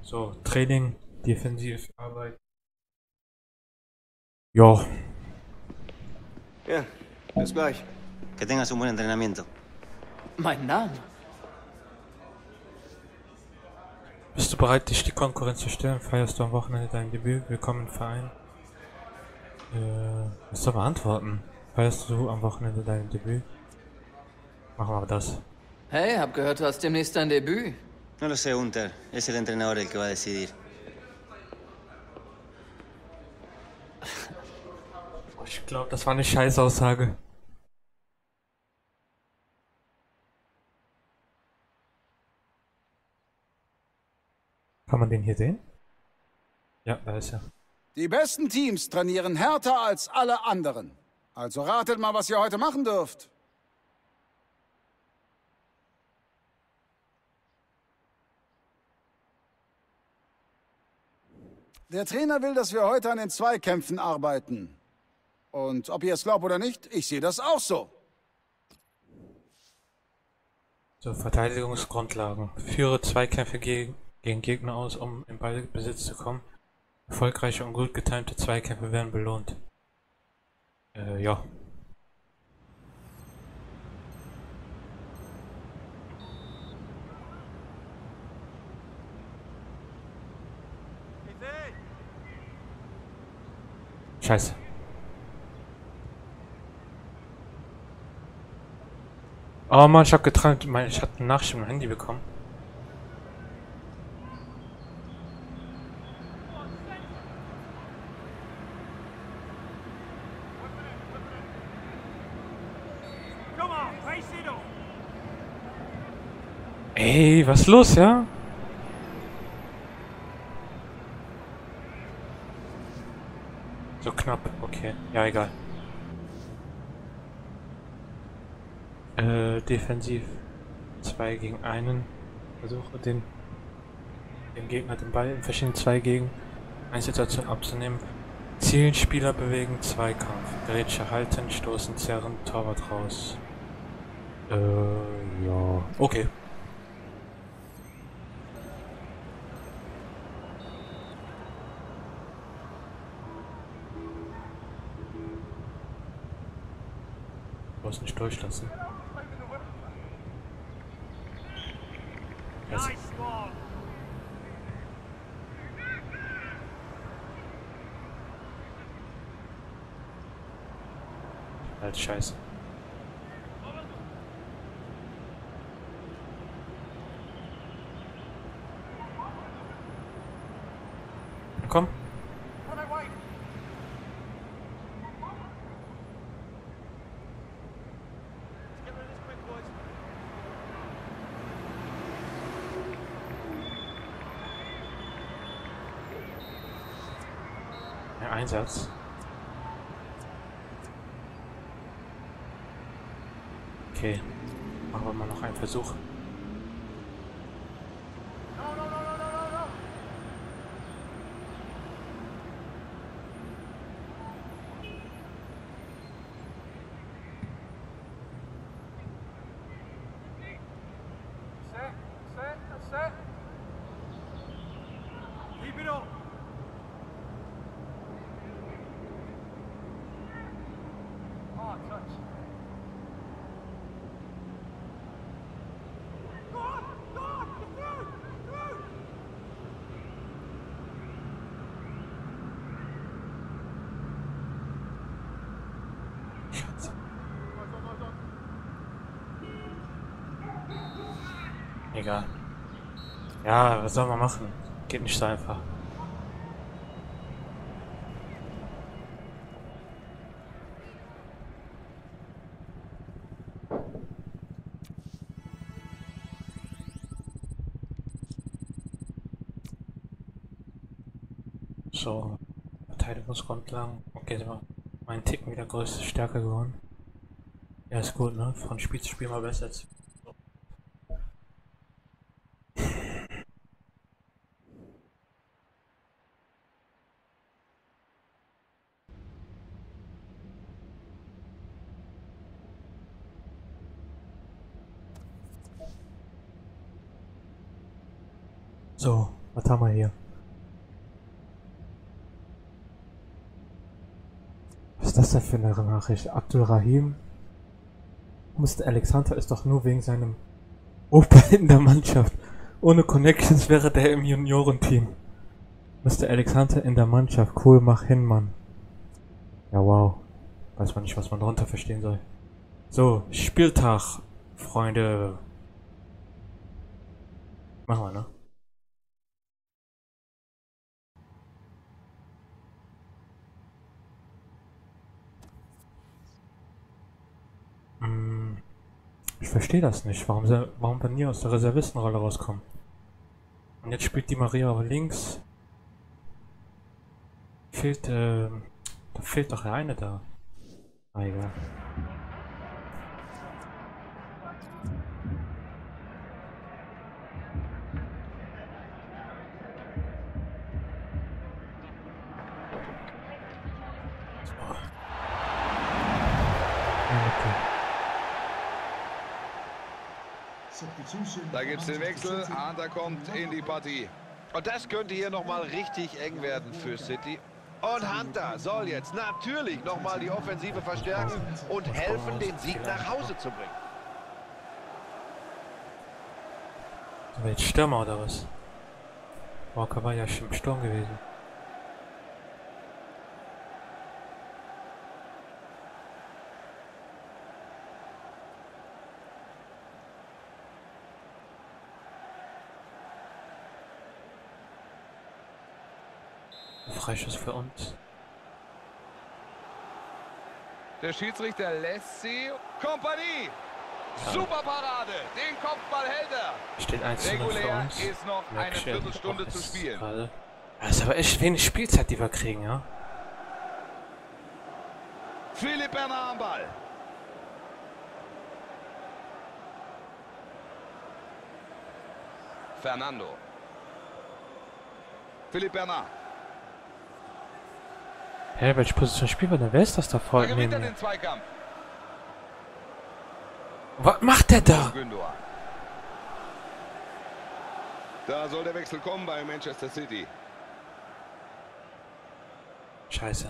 So, Training, Defensivarbeit. Ja, Ja, bis gleich. Que tengas un buen entrenamiento. Mein Name? bist du bereit, dich die Konkurrenz zu stellen? Feierst du am Wochenende dein Debüt? Willkommen im Verein. Musst du beantworten. Feierst du am Wochenende dein Debüt? Machen wir das. Hey, hab gehört, du hast demnächst dein Debüt. No lo sé, Hunter. Es el entrenador el que va a decidir. Ich glaube, das war eine Scheißaussage. Kann man den hier sehen? Ja, da ist er. Die besten Teams trainieren härter als alle anderen. Also ratet mal, was ihr heute machen dürft. Der Trainer will, dass wir heute an den Zweikämpfen arbeiten. Und ob ihr es glaubt oder nicht, ich sehe das auch so. So, Verteidigungsgrundlagen. Führe Zweikämpfe gegen Gegner aus, um in Ballbesitz zu kommen. Erfolgreiche und gut getimte Zweikämpfe werden belohnt. Ja. Scheiße. Oh Mann, ich hab geträumt, ich hatte eine Nachricht im Handy bekommen. Ey, was ist los, ja? So knapp, okay. Ja, egal. Defensiv 2 gegen einen. Versuche dem Gegner den Ball in verschiedenen 2 gegen 1 Situation abzunehmen. Zielen, Spieler bewegen, Zweikampf. Grätsche halten, stoßen, zerren, Torwart raus. Ja. Okay. Du musst nicht durchlassen. Yes. Halt scheiße. Komm. Der Einsatz. Okay. Machen wir mal noch einen Versuch. Egal. Ja, was soll man machen? Geht nicht so einfach. So, Verteidigungsgrundlagen. Okay, so mein Ticken wieder größte Stärke geworden. Ja, ist gut, ne? Von Spiel zu Spiel mal besser als. So, Was haben wir hier? Was ist das denn für eine Nachricht? Abdul Rahim? Mr. Alexander ist doch nur wegen seinem Opa in der Mannschaft. Ohne Connections wäre der im Juniorenteam. Mr. Alexander in der Mannschaft. Cool, mach hin, Mann. Ja, wow. Weiß man nicht, was man darunter verstehen soll. So, Spieltag, Freunde. Machen wir, ne? Ich verstehe das nicht, warum wir nie aus der Reservistenrolle rauskommen. Und jetzt spielt die Maria auf links. Da fehlt doch eine da. Ah, egal. Da gibt's den Wechsel, Hunter kommt in die Partie. Und das könnte hier nochmal richtig eng werden für City. Und Hunter soll jetzt natürlich nochmal die Offensive verstärken und helfen, den Sieg nach Hause zu bringen. Aber jetzt Stürmer oder was? Walker war ja schon im Sturm gewesen. Freischuss für uns. Der Schiedsrichter lässt sie. Kompanie! Super Parade! Den Kopfball hält er! Steht 1:0 für Regulär uns. ist noch eine Viertelstunde zu spielen. Gerade. Das ist aber echt wenig Spielzeit, die wir kriegen, ja? Philipp Bernard am Ball. Fernando. Philipp Bernard. Hä, welche Position spielt wir denn? Wer ist das da Da vorne gewinnt neben er mir? den Zweikampf. Was macht der da? Gündoğan. Da soll der Wechsel kommen bei Manchester City. Scheiße.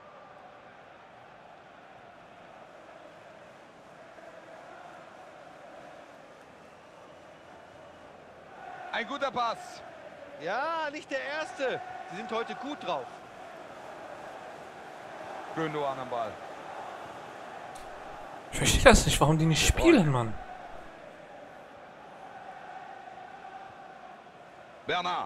Ein guter Pass. Ja, nicht der Erste. Sie sind heute gut drauf. Gündoğan am Ball. Ich verstehe das nicht, warum die nicht spielen, Mann. Bernard.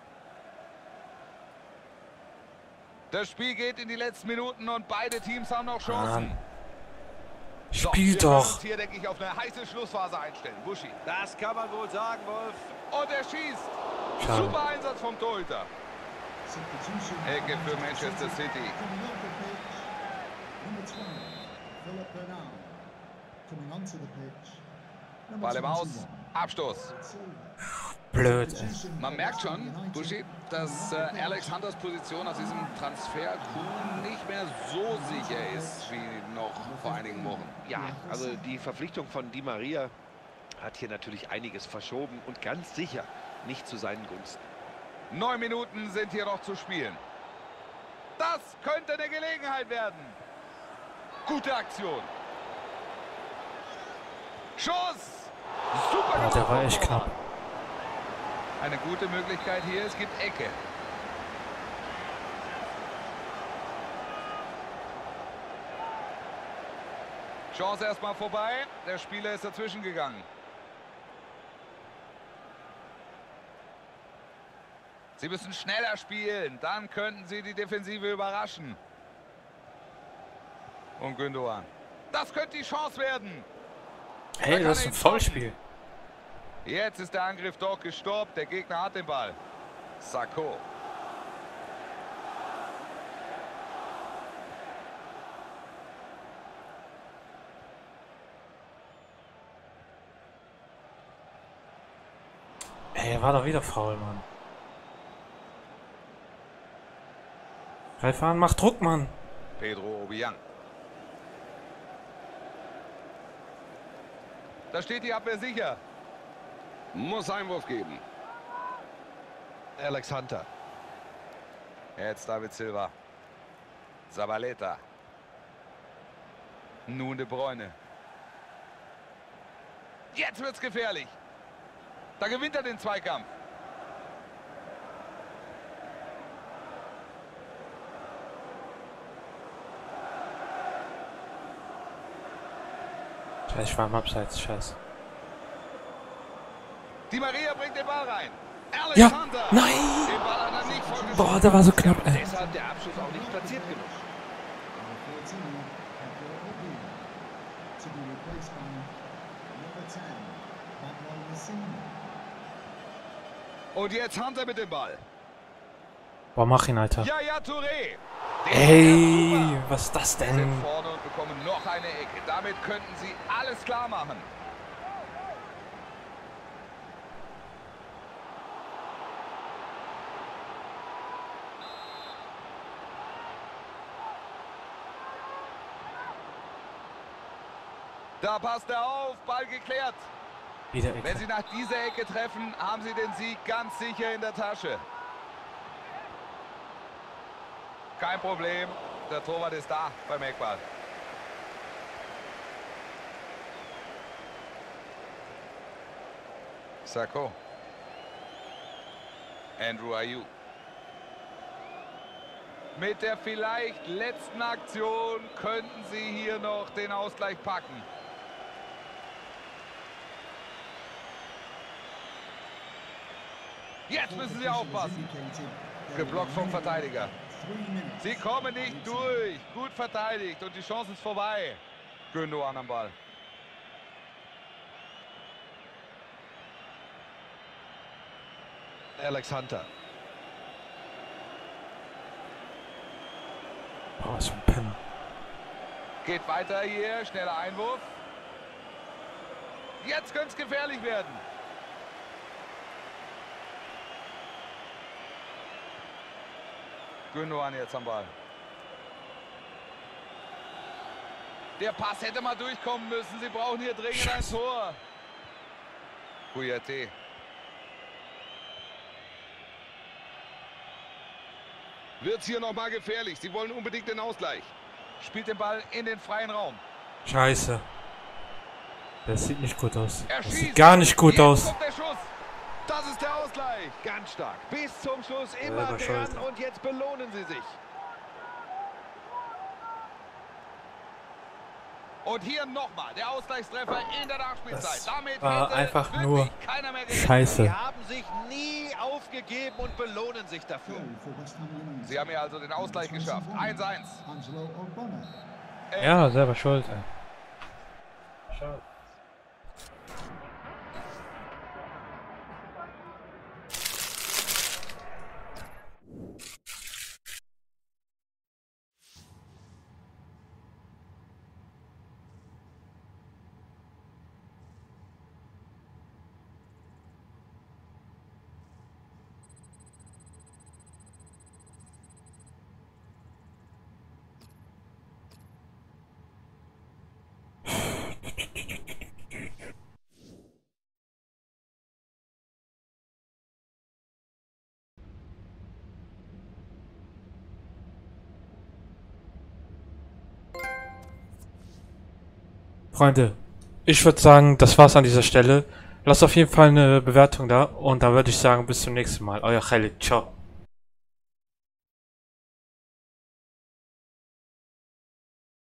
Das Spiel geht in die letzten Minuten und beide Teams haben noch Chancen. Mann. So, Spiel wir können doch. uns hier, denke ich, auf eine heiße Schlussphase einstellen. Buschi. Das kann man wohl sagen, Wolf. Und er schießt. Schade. Super Einsatz vom Torhüter. Ecke für Manchester City. Ball im Aus. Abstoß. Blöd, ey. Man merkt schon, Buschi, dass Alex Hunters Position aus diesem Transfer-Coup nicht mehr so sicher ist wie noch vor einigen Wochen. Ja, also die Verpflichtung von Di Maria hat hier natürlich einiges verschoben und ganz sicher nicht zu seinen Gunsten. 9 Minuten sind hier noch zu spielen. Das könnte eine Gelegenheit werden. Gute Aktion. Schuss! Super Ja, der war echt gemacht. knapp. Eine gute Möglichkeit hier, es gibt Ecke. Chance erstmal vorbei. Der Spieler ist dazwischen gegangen. Sie müssen schneller spielen, dann könnten sie die Defensive überraschen. Und Gündoğan. Das könnte die Chance werden. Hey, das ist ein Foulspiel. Jetzt ist der Angriff doch gestoppt. Der Gegner hat den Ball. Sakho. Ey, war doch wieder faul, Mann. Greif an, mach Druck, Mann. Pedro Obiang. Da steht die Abwehr sicher. Muss Einwurf geben. Alex Hunter. Jetzt David Silva. Zabaleta. Nun De Bruyne. Jetzt wird's gefährlich. Da gewinnt er den Zweikampf. Scheiße, ich war am Abseits, scheiße. Di Maria bringt den Ball rein. Alex Ja, Hunter. nein! Den Ball hat er nicht voll getroffen. Boah, der war so knapp, ey. Deshalb der Abschluss auch nicht platziert genug. Und jetzt Hunter mit dem Ball. Boah, mach ihn, Alter. Yaya Touré. Ey, was ist das Sind denn? vorne und bekommen noch eine Ecke. Damit könnten sie alles klar machen. Da passt er auf, Ball geklärt. Wieder Wenn Ecke. sie nach dieser Ecke treffen, haben sie den Sieg ganz sicher in der Tasche. Kein Problem, der Torwart ist da beim Eckball. Sako. Andrew Ayew. Mit der vielleicht letzten Aktion könnten sie hier noch den Ausgleich packen. Jetzt müssen sie aufpassen. Geblockt vom Verteidiger. Sie kommen nicht durch. Gut verteidigt und die Chance ist vorbei. Gündogan am Ball. Alex Hunter. Boah, so ein Penner. Geht weiter hier. Schneller Einwurf. Jetzt könnte es gefährlich werden. Gündogan jetzt am Ball. Der Pass hätte mal durchkommen müssen. Sie brauchen hier dringend ein Tor. Kouyaté. Wird's hier nochmal gefährlich. Sie wollen unbedingt den Ausgleich. Spielt den Ball in den freien Raum. Scheiße. Das sieht nicht gut aus. Er Das schießt. sieht gar nicht gut Jetzt aus. kommt der Schuss. Das ist der Ausgleich. Ganz stark. Bis zum Schluss immer Selber dran schuld. und jetzt belohnen sie sich. Und hier nochmal der Ausgleichstreffer in der Nachspielzeit. Das Damit war hätte einfach wirklich nur keiner mehr gerechnet. Scheiße. Sie haben sich nie aufgegeben und belohnen sich dafür. Sie haben hier also den Ausgleich geschafft. 1:1. Ja, selber schuld, ey. Schade. Freunde, ich würde sagen, das war's an dieser Stelle. Lasst auf jeden Fall eine Bewertung da und da würde ich sagen, bis zum nächsten Mal. Euer Khalid. Ciao.